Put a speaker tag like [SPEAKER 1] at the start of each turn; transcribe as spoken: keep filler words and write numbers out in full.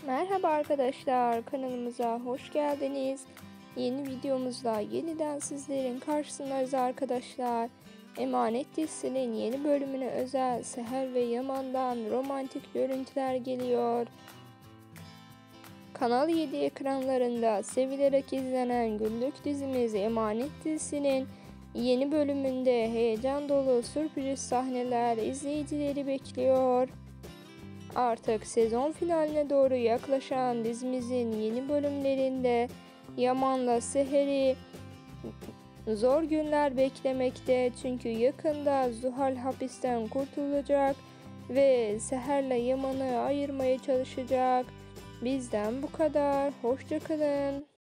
[SPEAKER 1] Merhaba arkadaşlar, kanalımıza hoş geldiniz. Yeni videomuzda yeniden sizlerin karşısındayız arkadaşlar. Emanet dizisinin yeni bölümüne özel Seher ve Yaman'dan romantik görüntüler geliyor. Kanal yedi ekranlarında sevilerek izlenen günlük dizimiz Emanet dizisinin yeni bölümünde heyecan dolu sürpriz sahneler izleyicileri bekliyor. Artık sezon finaline doğru yaklaşan dizimizin yeni bölümlerinde Yaman'la Seher'i zor günler beklemekte, çünkü yakında Zuhal hapisten kurtulacak ve Seher'le Yaman'ı ayırmaya çalışacak. Bizden bu kadar. Hoşça kalın.